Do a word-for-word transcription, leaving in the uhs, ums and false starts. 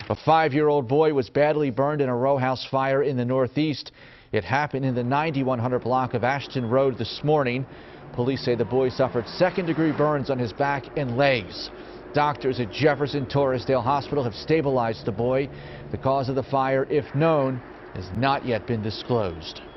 A five-year-old boy was badly burned in a row house fire in the Northeast. It happened in the ninety-one hundred block of Ashton Road this morning. Police say the boy suffered second-degree burns on his back and legs. Doctors at Jefferson Torresdale Hospital have stabilized the boy. The cause of the fire, if known, has not yet been disclosed.